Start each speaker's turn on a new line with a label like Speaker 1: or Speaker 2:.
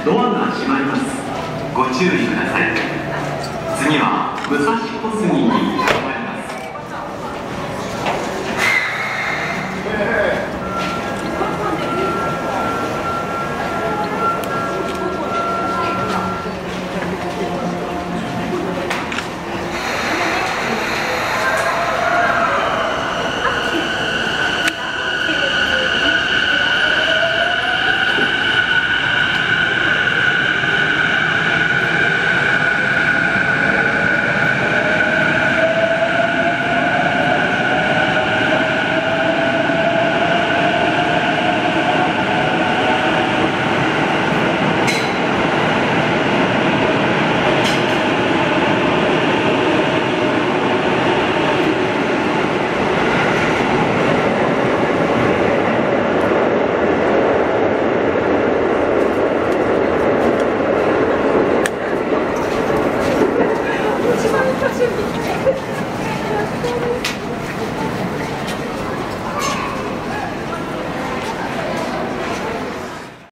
Speaker 1: ドアが閉まります。ご注意ください。次は武蔵小杉に停まります。
Speaker 2: 一番楽しみ。